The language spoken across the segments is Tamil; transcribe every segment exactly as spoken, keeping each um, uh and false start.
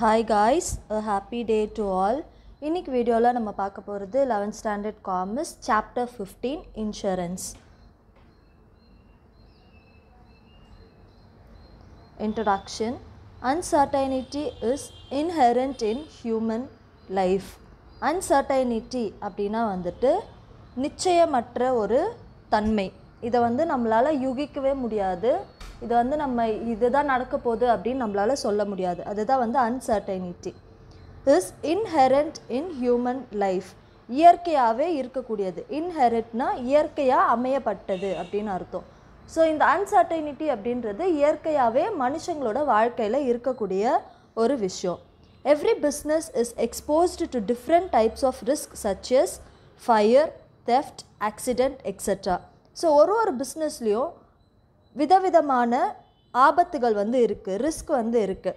Hi guys, a happy day to all. இன்னைக்கு வீடியோல நம்ம பார்க்க போறது eleventh standard commerce chapter fifteen insurance. Introduction. Uncertainty is inherent in human life. Uncertainty அப்படினா வந்துட்டு நிச்சயமற்ற ஒரு தன்மை. இத வந்து நம்மளால யூகிக்கவே முடியாது. இது வந்து நம்ம இதுதான் நடக்க போகுது அப்படி நம்மளால சொல்ல முடியாது. அதுதான் வந்து uncertainty is inherent in human life. இயற்கையாவே இருக்கக்கூடியது. Inherentனா இயற்கையா அமையப்பட்டது அப்படினு அர்த்தம். ஸோ இந்த uncertainty அப்படின்றது இயற்கையாவே மனுஷங்களோட வாழ்க்கையில இருக்கக்கூடிய ஒரு விஷயம். Every business is exposed to different types of risk such as fire, theft, accident, et cetera. So ஒரு ஒரு பிஸ்னஸ்லையும் விதவிதமான ஆபத்துகள் வந்து இருக்குது, ரிஸ்க் வந்து இருக்குது.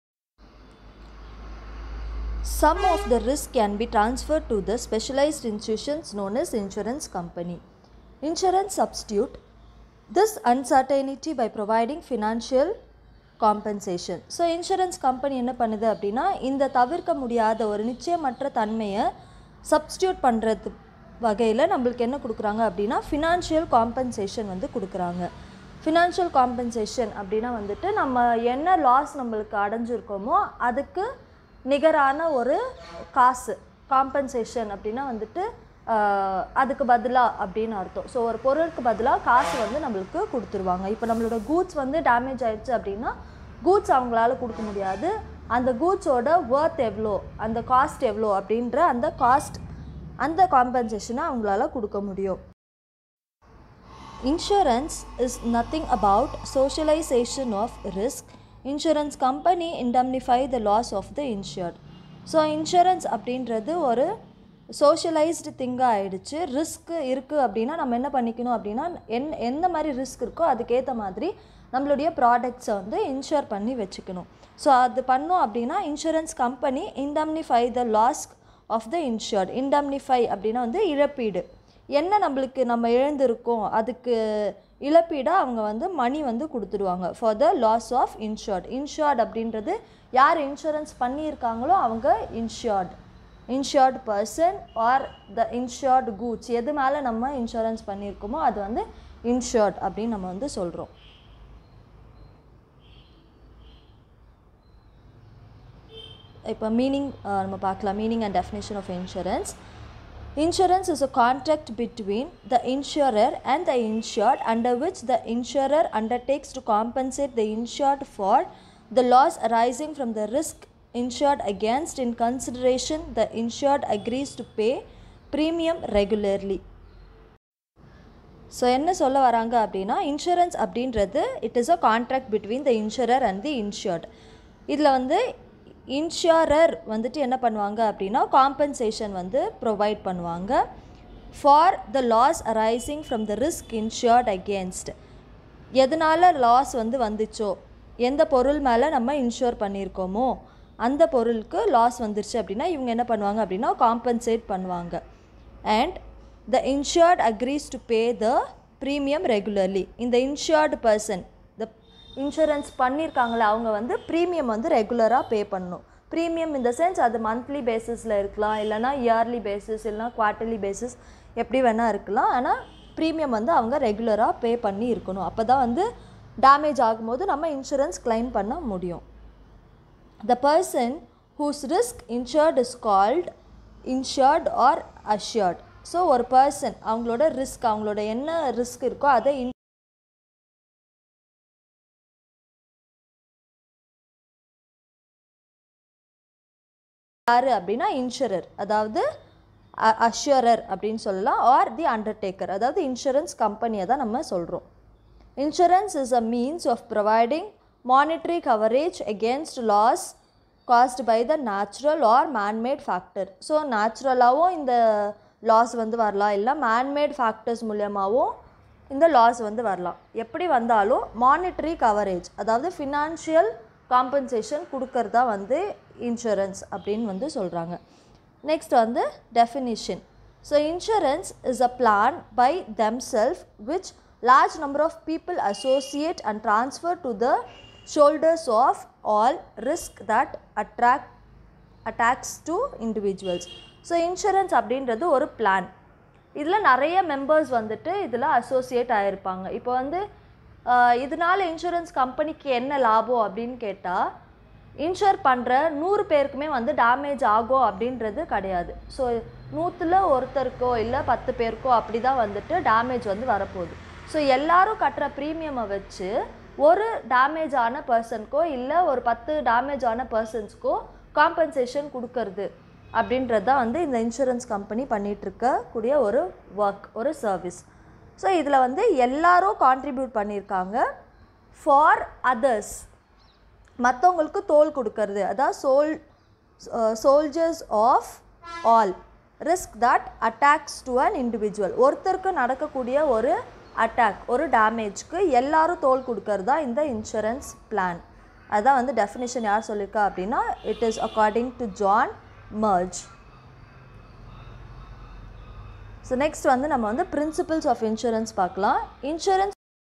Some of the risk can be transferred to the specialized institutions known as insurance company. Insurance substitute this uncertainty by providing financial compensation. So insurance company என்ன பண்ணுது அப்படின்னா இந்த தவிர்க்க முடியாத ஒரு நிச்சயமற்ற தன்மையை சப்ஸ்டியூட் பண்ணுறது வகையில் நம்மளுக்கு என்ன கொடுக்குறாங்க அப்படின்னா ஃபினான்ஷியல் காம்பன்சேஷன் வந்து கொடுக்குறாங்க. ஃபினான்ஷியல் காம்பன்சேஷன் அப்படின்னா வந்துட்டு நம்ம என்ன லாஸ் நம்மளுக்கு அடைஞ்சிருக்கோமோ அதுக்கு நிகரான ஒரு காசு. காம்பன்சேஷன் அப்படின்னா வந்துட்டு அதுக்கு பதிலாக அப்படின்னு அர்த்தம். ஸோ ஒரு பொருளுக்கு பதிலாக காசு வந்து நம்மளுக்கு கொடுத்துருவாங்க. இப்போ நம்மளோட கூட்ஸ் வந்து டேமேஜ் ஆயிடுச்சு அப்படின்னா கூட்ஸ் அவங்களால கொடுக்க முடியாது. அந்த கூட்ஸோட ஒர்த் எவ்வளோ, அந்த காஸ்ட் எவ்வளோ அப்படின்ற அந்த காஸ்ட் அந்த காம்பன்சேஷனை அவங்களால கொடுக்க முடியும். Insurance is nothing about socialization of risk. Insurance company indemnify the loss of the insured. So insurance அப்படின்றது ஒரு சோஷியலைஸ்டு திங்காக ஆகிடுச்சு. ரிஸ்க் இருக்குது அப்படின்னா நம்ம என்ன பண்ணிக்கணும் அப்படின்னா என் எந்த மாதிரி ரிஸ்க் இருக்கோ அதுக்கேற்ற மாதிரி நம்மளுடைய ப்ராடக்ட்ஸை வந்து இன்ஷூர் பண்ணி வச்சுக்கணும். ஸோ அது பண்ணோம் அப்படின்னா insurance company indemnify the loss of the insured. indemnify அப்படின்னா வந்து இழப்பீடு. என்ன நம்மளுக்கு நம்ம இழந்திருக்கோம் அதுக்கு இழப்பீடாக அவங்க வந்து மணி வந்து கொடுத்துடுவாங்க for the loss of insured. Insured அப்படின்றது யார் இன்சூரன்ஸ் பண்ணியிருக்காங்களோ அவங்க insured. Insured person or the insured goods எது மேலே நம்ம இன்சூரன்ஸ் பண்ணியிருக்கோமோ அது வந்து இன்ஷூர்ட் அப்படின்னு நம்ம வந்து சொல்கிறோம். இப்போ மீனிங் நம்ம பார்க்கலாம். Meaning and definition of insurance. Insurance is a contract between the insurer and the insured under which the insurer undertakes to compensate the insured for the loss arising from the risk insured against. In consideration, the insured agrees to pay premium regularly. So என்ன சொல்ல வராங்க அப்படின்னா இன்சூரன்ஸ் அப்படின்றது it is a contract between the insurer and the insured. இதில் வந்து இன்ஷூரர் வந்துட்டு என்ன பண்ணுவாங்க அப்படின்னா காம்பன்சேஷன் வந்து ப்ரொவைட் பண்ணுவாங்க for the loss arising from the risk insured against. எதனால் லாஸ் வந்து வந்துச்சோ, எந்த பொருள் மேலே நம்ம இன்ஷூர் பண்ணியிருக்கோமோ அந்த பொருளுக்கு லாஸ் வந்துருச்சு அப்படின்னா இவங்க என்ன பண்ணுவாங்க அப்படின்னா காம்பன்சேட் பண்ணுவாங்க. And the insured agrees to pay the premium regularly. இந்த இன்ஷூர்டு பர்சன் இன்சூரன்ஸ் பண்ணியிருக்காங்களே அவங்க வந்து ப்ரீமியம் வந்து ரெகுலராக பே பண்ணணும். ப்ரீமியம் இந்த சென்ஸ் அது மந்த்லி பேசிஸில் இருக்கலாம், இல்லைனா இயர்லி பேசிஸ், இல்லைனா குவார்ட்டர்லி பேசிஸ், எப்படி வேணால் இருக்கலாம். ஆனால் ப்ரீமியம் வந்து அவங்க ரெகுலராக பே பண்ணி இருக்கணும். அப்போ தான் வந்து டேமேஜ் ஆகும்போது நம்ம இன்சூரன்ஸ் கிளைம் பண்ண முடியும். The person whose risk insured is called insured or assured. So ஒரு பர்சன் அவங்களோட ரிஸ்க் அவங்களோட என்ன ரிஸ்க் இருக்கோ அதை யார் அப்படின்னா இன்சூரர், அதாவது அஷ்யூரர் அப்படின்னு சொல்லலாம், ஆர் தி அண்டர்டேக்கர், அதாவது இன்சூரன்ஸ் கம்பெனியை தான் நம்ம சொல்கிறோம். Insurance is a means of providing monetary coverage against loss caused by the natural or manmade factor. So நேச்சுரலாகவும் இந்த லாஸ் வந்து வரலாம், இல்லை மேன்மேட் ஃபேக்டர்ஸ் மூலமாகவும் இந்த லாஸ் வந்து வரலாம். எப்படி வந்தாலும் மானிட்டரி கவரேஜ் அதாவது ஃபினான்ஷியல் காம்பன்சேஷன் கொடுக்கறதா வந்து இன்சூரன்ஸ் அப்படின்னு வந்து சொல்கிறாங்க. நெக்ஸ்ட் வந்து definition. So insurance is a plan by themself which large number of people associate and transfer to the shoulders of all risk that attract attacks to individuals. So insurance அப்படின்றது ஒரு பிளான். இதில் நிறைய மெம்பர்ஸ் வந்துட்டு இதில் அசோசியேட் ஆகிருப்பாங்க. இப்போ வந்து இதனால் இன்சூரன்ஸ் கம்பெனிக்கு என்ன லாபம் அப்படின்னு கேட்டால், இன்ஷூர் பண்ணுற நூறு பேருக்குமே வந்து டேமேஜ் ஆகும் அப்படின்றது கிடையாது. ஸோ நூற்றில் ஒருத்தருக்கோ இல்லை பத்து பேருக்கோ அப்படி தான் வந்துட்டு டேமேஜ் வந்து வரப்போகுது. ஸோ எல்லோரும் கட்டுற ப்ரீமியமை வச்சு ஒரு டேமேஜ் ஆன பர்சனுக்கோ இல்லை ஒரு பத்து டேமேஜ் ஆன பர்சன்ஸ்க்கோ காம்பன்சேஷன் கொடுக்கறது அப்படின்றது தான் வந்து இந்த இன்சூரன்ஸ் கம்பெனி பண்ணிகிட்ருக்கக்கூடிய ஒரு ஒர்க், ஒரு சர்வீஸ். ஸோ இதில் வந்து எல்லாரும் கான்ட்ரிபியூட் பண்ணியிருக்காங்க ஃபார் அதர்ஸ், மற்றவங்களுக்கு தோல் கொடுக்கறது, அதாவது சோல் soldiers of all risk that attacks to an individual. ஒருத்தருக்கு நடக்கக்கூடிய ஒரு அட்டாக், ஒரு டேமேஜ்க்கு எல்லாரும் தோல் கொடுக்கறது தான் இந்த இன்சூரன்ஸ் பிளான். அதுதான் வந்து டெஃபினிஷன் யார் சொல்லியிருக்கா அப்படின்னா, it is according to John Marj. So next வந்து நம்ம வந்து பிரின்சிபிள்ஸ் ஆஃப் இன்சூரன்ஸ் பார்க்கலாம். இன்சூரன்ஸ்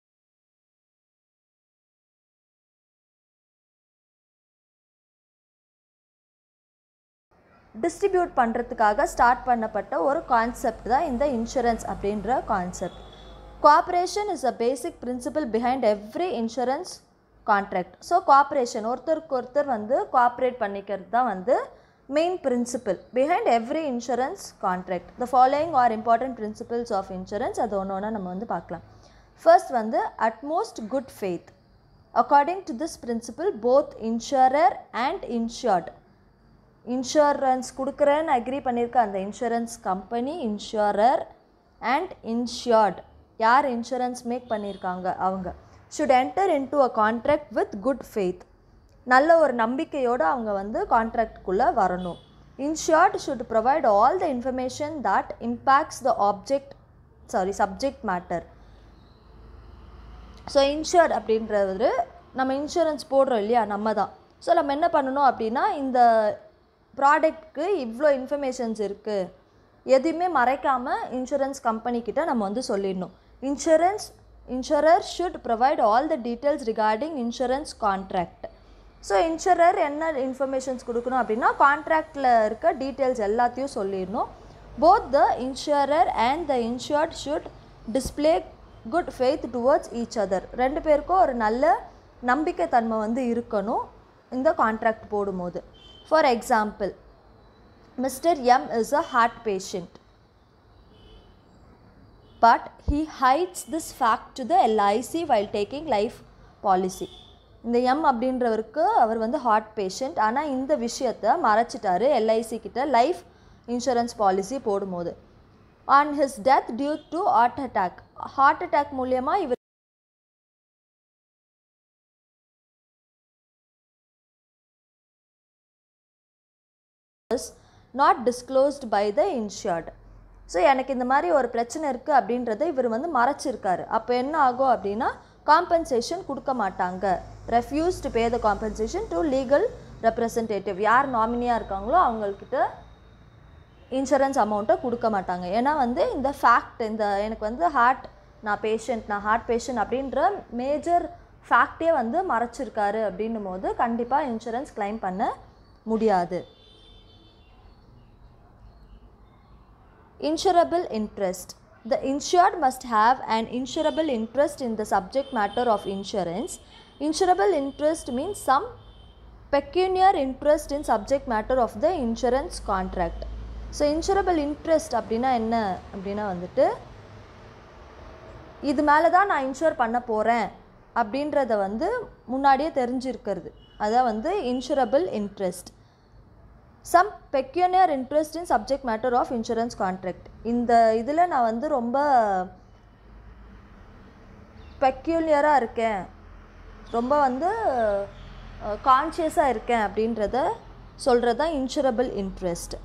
டிஸ்ட்ரிபியூட் பண்ணுறதுக்காக ஸ்டார்ட் பண்ணப்பட்ட ஒரு கான்செப்ட் தான் இந்த இன்சூரன்ஸ் அப்படின்ற concept. Cooperation is a basic principle behind every insurance contract. So cooperation, ஒருத்தருக்கு ஒருத்தர் வந்து கோஆப்ரேட் பண்ணிக்கிறது தான் வந்து main principle behind every insurance contract. The following are important principles of insurance. அது ஒன்று ஒன்றா நம்ம வந்து பார்க்கலாம். ஃபர்ஸ்ட் வந்து utmost good faith. According to this principle both insurer and insured, insurance கொடுக்குறேன்னு அக்ரி பண்ணியிருக்க அந்த insurance company, insurer and insured, யார் இன்சூரன்ஸ் மேக் பண்ணியிருக்காங்க அவங்க, should enter into a contract with good faith. நல்ல ஒரு நம்பிக்கையோடு அவங்க வந்து கான்ட்ராக்ட்குள்ளே வரணும். Insured should provide all the information that impacts the object sorry subject matter. So insured அப்படின்றது நம்ம இன்சூரன்ஸ் போடுறோம் இல்லையா, நம்ம தான். ஸோ நம்ம என்ன பண்ணணும் அப்படின்னா, இந்த ப்ராடக்ட்க்கு இவ்வளோ இன்ஃபர்மேஷன்ஸ் இருக்குது, எதுவுமே மறைக்காமல் இன்சூரன்ஸ் கம்பெனிக்கிட்ட நம்ம வந்து சொல்லிடணும். Insurance insurer should provide all the details regarding insurance contract. So insurer என்ன இன்ஃபர்மேஷன்ஸ் கொடுக்கணும் அப்படின்னா, கான்ட்ராக்டில் இருக்க டீட்டெயில்ஸ் எல்லாத்தையும் சொல்லிடணும். Both the insurer and the insured should display good faith towards each other. ரெண்டு பேருக்கும் ஒரு நல்ல நம்பிக்கை தன்மை வந்து இருக்கணும் இந்த கான்ட்ராக்ட் போடும்போது. For example, mister M is a heart patient, but he hides this fact to the L I C while taking life policy. இந்த எம் அப்படின்றவருக்கு அவர் வந்து ஹார்ட் பேஷண்ட், ஆனால் இந்த விஷயத்தை மறைச்சிட்டாரு எல்ஐசி கிட்ட லைஃப் இன்சூரன்ஸ் பாலிசி போடும்போது. On his death due to heart attack, heart attack மூலியமாக இவர் not disclosed by the insured. So எனக்கு இந்த மாதிரி ஒரு பிரச்சனை இருக்குது அப்படின்றத இவர் வந்து மறைச்சிருக்காரு. அப்போ என்ன ஆகும் அப்படின்னா, காம்பன்சேஷன் கொடுக்க மாட்டாங்க. Refuse to pay the compensation to legal representative, யார் நாமினியாக இருக்காங்களோ அவங்கக்கிட்ட இன்சூரன்ஸ் அமௌண்ட்டை கொடுக்க மாட்டாங்க. ஏன்னா வந்து இந்த ஃபேக்ட், இந்த எனக்கு வந்து ஹார்ட், நான் பேஷண்ட், நான் ஹார்ட் பேஷண்ட் அப்படின்ற மேஜர் ஃபேக்டே வந்து மறைச்சிருக்காரு அப்படின்னும் போது கண்டிப்பாக இன்சூரன்ஸ் கிளைம் பண்ண முடியாது. Insurable interest. The insured must have an insurable interest in the subject matter of insurance. Insurable interest means some pecuniary interest in subject matter of the insurance contract. So insurable interest அப்படின்னா என்ன அப்படின்னா வந்துட்டு, இது மேலே தான் நான் இன்சூர் பண்ண போகிறேன் அப்படின்றத வந்து முன்னாடியே தெரிஞ்சிருக்கிறது, அதான் வந்து insurable interest. Some pecuniary interest in subject matter of insurance contract. இந்த இதில் நான் வந்து ரொம்ப பெக்யூனியராக இருக்கேன், ரொம்ப வந்து கான்ஷியஸாக இருக்கேன் அப்படின்றத சொல்கிறது தான் insurable interest.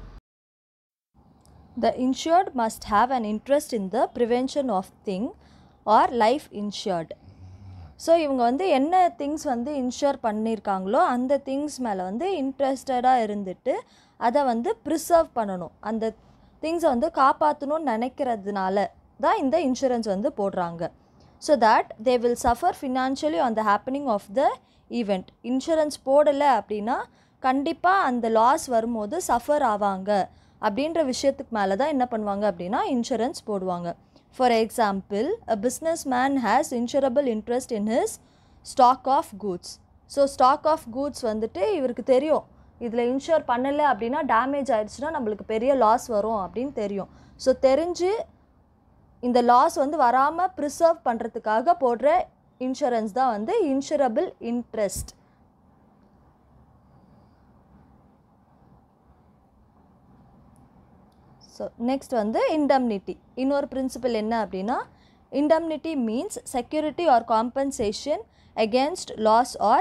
The insured must have an interest in the prevention of thing or life insured. So இவங்க வந்து என்ன திங்ஸ் வந்து இன்ஷூர் பண்ணியிருக்காங்களோ அந்த திங்ஸ் மேலே வந்து இன்ட்ரெஸ்டடாக இருந்துட்டு அதை வந்து ப்ரிசர்வ் பண்ணணும், அந்த திங்ஸை வந்து காப்பாற்றணும்னு நினைக்கிறதுனால தான் இந்த இன்சூரன்ஸ் வந்து போடுறாங்க. So that they will suffer financially on the happening of the event. Insurance போடலை அப்படின்னா கண்டிப்பாக அந்த லாஸ் வரும்போது சஃபர் ஆவாங்க அப்படின்ற விஷயத்துக்கு மேலே தான் என்ன பண்ணுவாங்க அப்படின்னா இன்சூரன்ஸ் போடுவாங்க. For example, a business man has insurable interest in his stock of goods. So stock of goods வந்துட்டு இவருக்கு தெரியும், இதில் இன்ஷூர் பண்ணலை அப்படின்னா டேமேஜ் ஆயிடுச்சுன்னா நம்மளுக்கு பெரிய லாஸ் வரும் அப்படின்னு தெரியும். ஸோ தெரிஞ்சு இந்த லாஸ் வந்து வராமல் ப்ரிசர்வ் பண்ணுறதுக்காக போடுற இன்சூரன்ஸ் தான் வந்து இன்சூரபிள் இன்ட்ரெஸ்ட். ஸோ நெக்ஸ்ட் வந்து இண்டம்னிட்டி. இன்னொரு பிரின்சிபல் என்ன அப்படின்னா, indemnity means security or compensation against loss or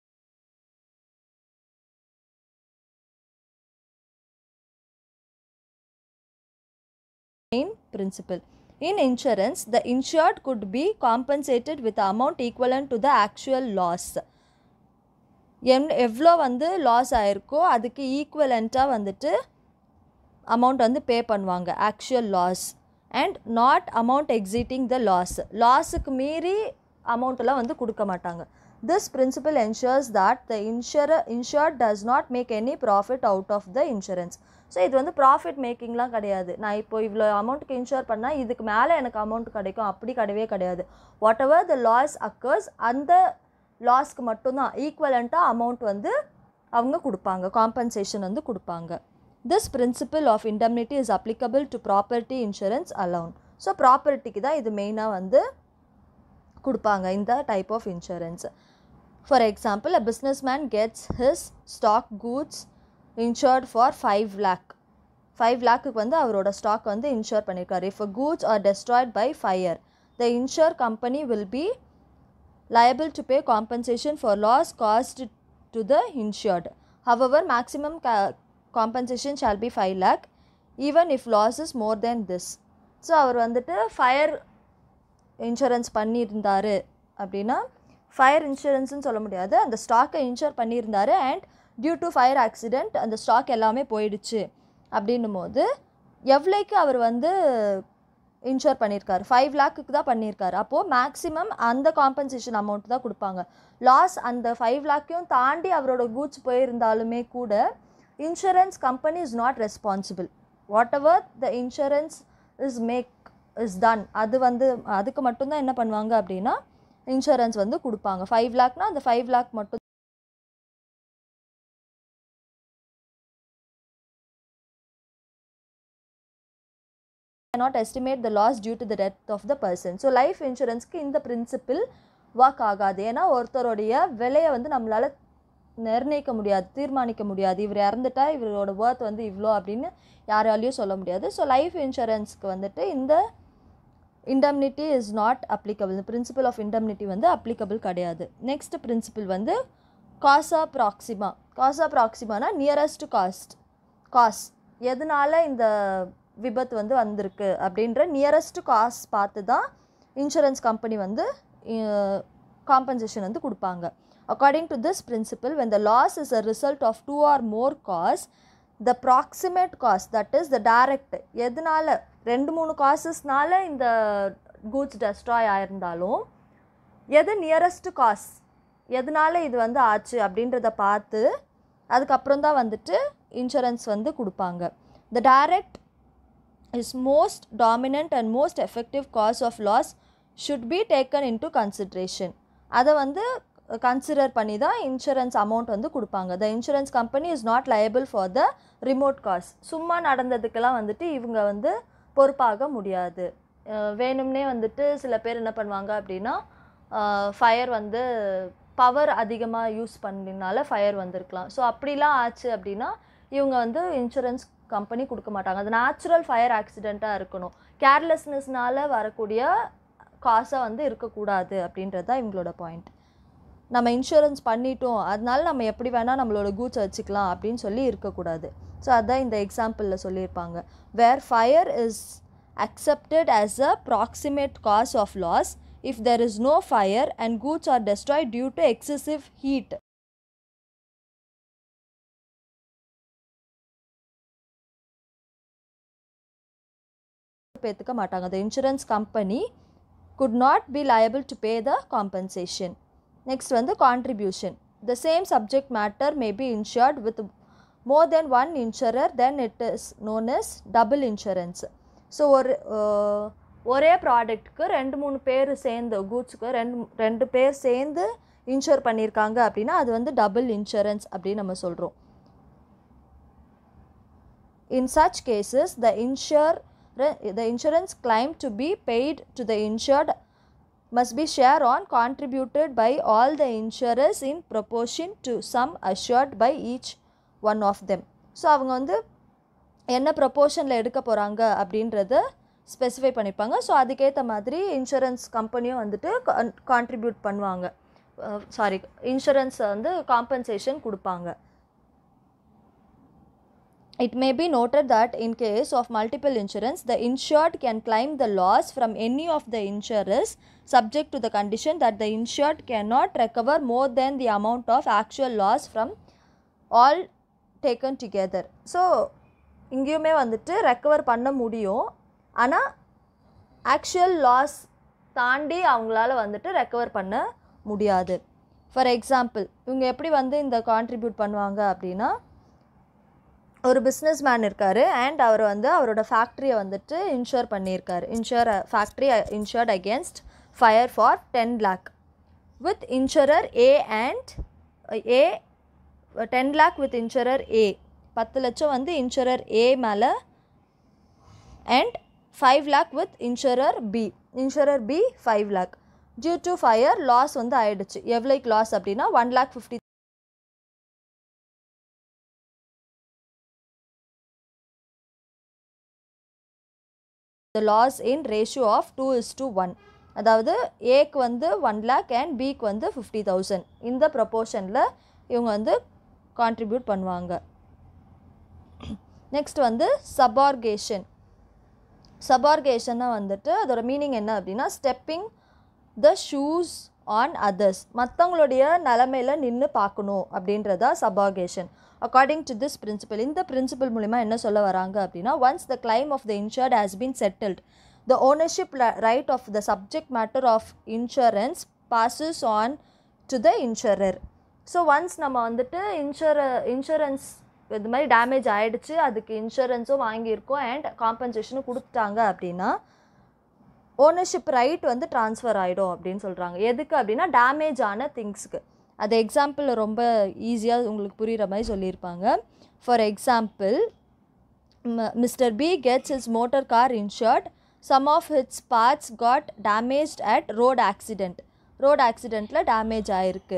main principle. In insurance, the insured could be compensated with the amount equivalent to the actual loss. என் எவ்வளோ வந்து லாஸ் ஆயிருக்கோ அதுக்கு ஈக்குவலண்ட்டாக வந்துட்டு அமௌண்ட் வந்து பே பண்ணுவாங்க, actual loss, and not amount exceeding the loss. லாஸுக்கு மீறி அமௌண்ட்டெல்லாம் வந்து கொடுக்க மாட்டாங்க. This principle ensures that the insurer insured does not make any profit out of the insurance. So இது வந்து ப்ராஃபிட் மேக்கிங்லாம் கிடையாது. நான் இப்போ இவ்வளோ அமௌண்ட்டுக்கு இன்ஷூர் பண்ணால் இதுக்கு மேலே எனக்கு அமௌண்ட் கிடைக்கும் அப்படி கிடையவே கிடையாது. Whatever the loss occurs அந்த லாஸ்க்கு மட்டும்தான் ஈக்குவலண்ட்டாக அமௌண்ட் வந்து அவங்க கொடுப்பாங்க, காம்பன்சேஷன் வந்து கொடுப்பாங்க. This principle of indemnity is applicable to property insurance alone. So ப்ராப்பர்ட்டிக்கு தான் இது மெயினாக வந்து கொடுப்பாங்க இந்த type of insurance. For example, a business man gets his stock goods insured for five lakh. five lakhக்கு வந்து அவரோட ஸ்டாக் வந்து இன்ஷூர் பண்ணியிருக்காரு. If a goods are destroyed by fire, the insure company will be liable to pay compensation for loss caused to the insured. However, maximum compensation shall be five lakh even if loss is more than this. So அவர் வந்துட்டு ஃபயர் இன்சூரன்ஸ் பண்ணியிருந்தார் அப்படின்னா, ஃபயர் இன்சூரன்ஸ்னு சொல்ல முடியாது, அந்த ஸ்டாக்கை இன்ஷூர் பண்ணியிருந்தார் and due to fire accident அந்த ஸ்டாக் எல்லாமே போயிடுச்சு அப்படின்னும் போது எவ்வளோக்கு அவர் வந்து இன்ஷூர் பண்ணியிருக்காரு, ஃபைவ் லேக்குக்கு தான் பண்ணியிருக்காரு. அப்போது மேக்ஸிமம் அந்த காம்பன்சேஷன் அமௌண்ட் தான் கொடுப்பாங்க. லாஸ் அந்த ஃபைவ் லேக்கையும் தாண்டி அவரோட கூட்ஸ் போயிருந்தாலுமே கூட insurance company is not responsible. Whatever the insurance is make is done, அது வந்து அதுக்கு மட்டும்தான் என்ன பண்ணுவாங்க அப்படின்னா இன்சூரன்ஸ் வந்து கொடுப்பாங்க. ஃபைவ் லேக்னா அந்த ஃபைவ் லேக் மட்டும் cannot estimate the loss due to the death of the person. So life insurance க்கு இந்த பிரின்சிபிள் ஒர்க் ஆகாது. ஏன்னா ஒருத்தருடைய விலையை வந்து நம்மளால் நிர்ணயிக்க முடியாது, தீர்மானிக்க முடியாது. இவர் இறந்துட்டா இவரோட ஒர்த் வந்து இவ்வளோ அப்படின்னு யாராலையும் சொல்ல முடியாது. ஸோ லைஃப் இன்சூரன்ஸ்க்கு வந்துட்டு இந்த இண்டம்னிட்டி இஸ் நாட் அப்ளிகபிள். இந்த பிரின்சிபல் ஆஃப் இண்டம்னிட்டி வந்து அப்ளிகபிள் கிடையாது. நெக்ஸ்ட் பிரின்சிபிள் வந்து காசா ப்ராக்சிமா. காசா ப்ராக்சிமானா நியரஸ்ட் காஸ்ட் காஸ், எதனால இந்த விபத்து வந்து வந்திருக்கு அப்படின்ற நியரஸ்ட் காஸ் பார்த்து தான் இன்சூரன்ஸ் கம்பெனி வந்து காம்பன்சேஷன் வந்து கொடுப்பாங்க. According to this principle, when the loss is a result of two or more cause, the proximate cause, that is the direct, எதனால ரெண்டு மூணு காசஸ்னால இந்த கூட்ஸ் டெஸ்ட்ராய் ஆயிருந்தாலும் எது நியரஸ்ட் காஸ், எதனால இது வந்து ஆச்சு அப்படின்றத பார்த்து அதுக்கப்புறம் தான் வந்துட்டு இன்சூரன்ஸ் வந்து கொடுப்பாங்க. The direct is most dominant and most effective cause of loss should be taken into consideration. அதை வந்து கன்சிடர் பண்ணி தான் இன்சூரன்ஸ் அமௌண்ட் வந்து கொடுப்பாங்க. The insurance company is not liable for the remote cause. சும்மா நடந்ததுக்கெல்லாம் வந்துட்டு இவங்க வந்து பொறுப்பாக முடியாது. வேணும்னே வந்துட்டு சில பேர் என்ன பண்ணுவாங்க அப்படின்னா, ஃபயர் வந்து பவர் அதிகமாக யூஸ் பண்ணினால ஃபயர் வந்திருக்கலாம். ஸோ அப்படிலாம் ஆச்சு அப்படின்னா இவங்க வந்து இன்சூரன்ஸ் கம்பெனி கொடுக்க மாட்டாங்க. அது நேச்சுரல் ஃபயர் ஆக்சிடெண்ட்டாக இருக்கணும், கேர்லெஸ்னஸ்னால் வரக்கூடிய காசாக வந்து இருக்கக்கூடாது அப்படின்றது தான் இவங்களோட பாயிண்ட். நம்ம இன்சூரன்ஸ் பண்ணிட்டோம் அதனால நம்ம எப்படி வேணால் நம்மளோட கூட்ஸ் வச்சுக்கலாம் அப்படின்னு சொல்லி இருக்கக்கூடாது. ஸோ அதுதான் இந்த எக்ஸாம்பிளில் சொல்லியிருப்பாங்க. Where fire is accepted as a proximate cause of loss if there is no fire and goods are destroyed due to excessive heat. பேத்துக்க மாட்டாங்க. The insurance company could not be liable to pay the compensation. Next வந்து contribution. The same subject matter may be insured with more than one insurer, then it is known as double insurance. So ஒரு ஒரே ப்ராடக்ட்டுக்கு ரெண்டு மூணு பேர் சேர்ந்து கூட்ஸுக்கு ரெண்டு ரெண்டு பேர் சேர்ந்து இன்ஷூர் பண்ணியிருக்காங்க அப்படின்னா அது வந்து டபுள் இன்சூரன்ஸ் அப்படின்னு நம்ம சொல்கிறோம். In such cases, the insure the insurance claim to be paid to the insured must be share on contributed by all the insurers in proportion to sum assured by each one of them. So அவங்க வந்து என்ன ப்ரொப்போர்ஷனில் எடுக்க போகிறாங்க அப்படின்றத ஸ்பெசிஃபை பண்ணிப்பாங்க. ஸோ அதுக்கேற்ற மாதிரி இன்சூரன்ஸ் கம்பெனியும் வந்துட்டு கான்ட்ரிபியூட் பண்ணுவாங்க, சாரி இன்சூரன்ஸ் வந்து காம்பன்சேஷன் கொடுப்பாங்க. It may be noted that in case of multiple insurance, the insured can claim the loss from any of the insurers subject to the condition that the insured cannot recover more than the amount of actual loss from all taken together. So இங்கேயுமே வந்துட்டு ரெக்கவர் பண்ண முடியும், ஆனால் ஆக்சுவல் லாஸ் தாண்டி அவங்களால வந்துட்டு ரெக்கவர் பண்ண முடியாது. ஃபார் எக்ஸாம்பிள் இவங்க எப்படி வந்து இந்த கான்ட்ரிபியூட் பண்ணுவாங்க அப்படின்னா, ஒரு பிஸ்னஸ் மேன் இருக்கார் அண்ட் அவர் வந்து அவரோட ஃபேக்ட்ரியை வந்துட்டு இன்ஷூர் பண்ணியிருக்காரு. Insure factory insured against fire for ten lakh with insurer A and A ten lakh with insurer A பத்து லட்சம் வந்து இன்சூரர் ஏ மேலே and five lakh with insurer B insurer B five lakh due to fire loss வந்து ஆயிடுச்சு. எவ்வளோக்கு லாஸ் அப்படின்னா one lakh fifty the loss in ratio of two is to one. அதாவது ஏக்கு வந்து ஒன் லேக் அண்ட் பிக்கு வந்து ஃபிஃப்டி தௌசண்ட் இந்த ப்ரொப்போர்ஷனில் இவங்க வந்து கான்ட்ரிபியூட் பண்ணுவாங்க. நெக்ஸ்ட் வந்து சபார்கேஷன். சபார்கேஷன்னா வந்துட்டு அதோட மீனிங் என்ன அப்படின்னா, stepping the shoes on others, மற்றவங்களுடைய நிலமையில் நின்று பார்க்கணும் அப்படின்றதா சபார்கேஷன். According to this principle, இந்த principle மூலிமா என்ன சொல்ல வராங்க அப்படின்னா, once the claim of the insured has been settled, the ownership right of the subject matter of insurance passes on to the insurer. So once நம்ம வந்துட்டு இன்சூர இன்சூரன்ஸ் இது மாதிரி டேமேஜ் ஆகிடுச்சு, அதுக்கு இன்சூரன்ஸும் வாங்கியிருக்கோம் அண்ட் காம்பன்சேஷனும் கொடுத்துட்டாங்க அப்படின்னா ஓனர்ஷிப் ரைட் வந்து ட்ரான்ஸ்ஃபர் ஆகிடும் அப்படின்னு சொல்கிறாங்க. எதுக்கு அப்படின்னா டேமேஜ் ஆன திங்ஸ்க்கு. அது எக்ஸாம்பிள் ரொம்ப ஈஸியாக உங்களுக்கு புரிகிற மாதிரி சொல்லியிருப்பாங்க. For example, mister B gets his motor car insured, some of its parts got damaged at road accident. Road ஆக்சிடெண்ட்டில் டேமேஜ் ஆகிருக்கு.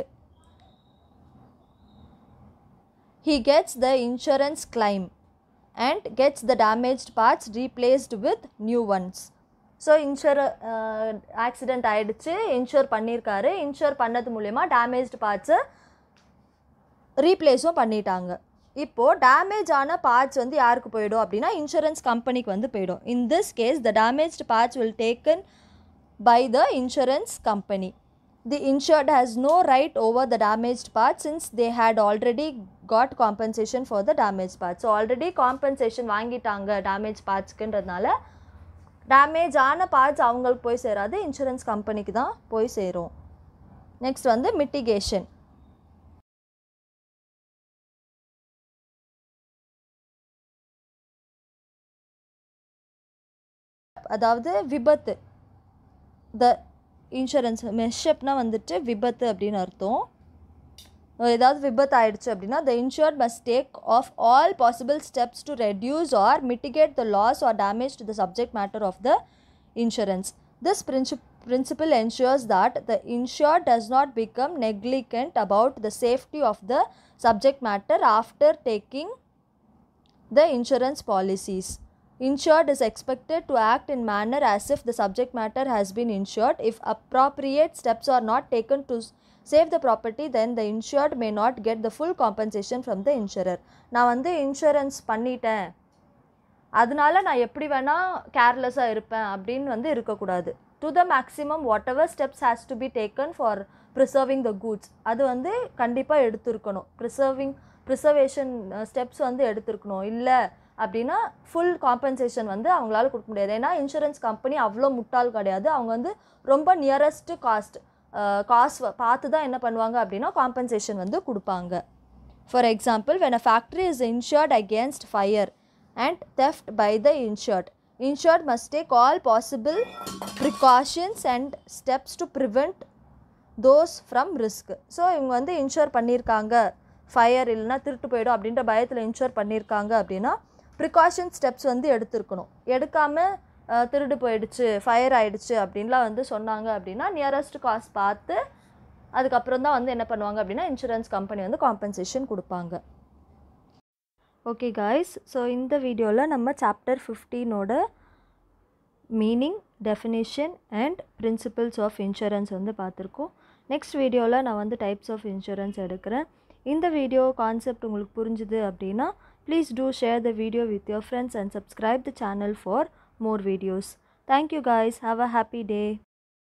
He gets the insurance claim and gets the damaged parts replaced with new ones. So insure accident ஆகிடுச்சு, இன்ஷூர் பண்ணியிருக்காரு, இன்ஷூர் பண்ணது மூலயமா டேமேஜ்டு பார்ட்ஸை ரீப்ளேஸும் பண்ணிட்டாங்க. இப்போது டேமேஜ் ஆன பார்ட்ஸ் வந்து யாருக்கு போயிடும் அப்படின்னா இன்சூரன்ஸ் கம்பெனிக்கு வந்து போயிடும். In this case the damaged parts will taken by the insurance company. The insured has no right over the damaged parts since they had already got compensation for the damaged parts. So already compensation வாங்கிட்டாங்க டேமேஜ் பார்ட்ஸ்க்குன்றதுனால டேமேஜ் ஆன பார்ட்ஸ் அவங்களுக்கு போய் சேராது, இன்சூரன்ஸ் கம்பெனிக்கு தான் போய் சேரும். நெக்ஸ்ட் வந்து மிட்டிகேஷன். அதாவது விபத்து. த இன்சூரன்ஸ் மெஷப்னா வந்துட்டு விபத்து அப்படின்னு அர்த்தம். ஏதாவது விபத்து ஆயிடுச்சு அப்படின்னா the insured must take off all possible steps to reduce or mitigate the loss or damage to the subject matter of the insurance. This principle ensures that the insured does not become negligent about the safety of the subject matter after taking the insurance policies. Insured is expected to act in manner as if the subject matter has been insured. If appropriate steps are not taken to save the property, then the insured may not get the full compensation from the insurer. நான் வந்து இன்சூரன்ஸ் பண்ணிட்டேன், அதனால நான் எப்படி வேணால் கேர்லெஸ்ஸாக இருப்பேன் அப்படின்னு வந்து இருக்கக்கூடாது. To the maximum whatever steps has to be taken for preserving the goods, அது வந்து கண்டிப்பாக எடுத்துருக்கணும். ப்ரிசர்விங் ப்ரிசர்வேஷன் ஸ்டெப்ஸ் வந்து எடுத்துருக்கணும். இல்லை அப்படின்னா ஃபுல் காம்பன்சேஷன் வந்து அவங்களால கொடுக்க முடியாது. ஏன்னா இன்சூரன்ஸ் கம்பெனி அவ்வளோ முட்டாள் கிடையாது. அவங்க வந்து ரொம்ப நியரஸ்ட்டு காஸ்ட் காசு பார்த்து தான் என்ன பண்ணுவாங்க அப்படின்னா காம்பன்சேஷன் வந்து கொடுப்பாங்க. For example, when a factory is insured against fire and theft by the insured, insured must take all possible precautions and steps to prevent those from risk. So இவங்க வந்து இன்ஷூர் பண்ணியிருக்காங்க, ஃபயர் இல்லைனா திருட்டு போயிடும் அப்படின்ற பயத்தில் இன்ஷூர் பண்ணியிருக்காங்க அப்படின்னா ப்ரிகாஷன் ஸ்டெப்ஸ் வந்து எடுத்துருக்கணும். எடுக்காமல் திருடு போயிடுச்சு, ஃபயர் ஆகிடுச்சு அப்படின்லாம் வந்து சொன்னாங்க அப்படின்னா நியரஸ்ட் காஸ்ட் பார்த்து அதுக்கப்புறம் தான் வந்து என்ன பண்ணுவாங்க அப்படின்னா இன்சூரன்ஸ் கம்பெனி வந்து காம்பன்சேஷன் கொடுப்பாங்க. ஓகே காய்ஸ், ஸோ இந்த வீடியோவில் நம்ம சாப்டர் ஃபிஃப்டீனோட meaning, definition and principles of insurance வந்து பார்த்துருக்கோம். நெக்ஸ்ட் வீடியோவில் நான் வந்து டைப்ஸ் ஆஃப் இன்சூரன்ஸ் எடுக்கிறேன். இந்த வீடியோ கான்செப்ட் உங்களுக்கு புரிஞ்சுது அப்படின்னா please do share the video with your friends and subscribe the channel for more videos. Thank you guys. Have a happy day.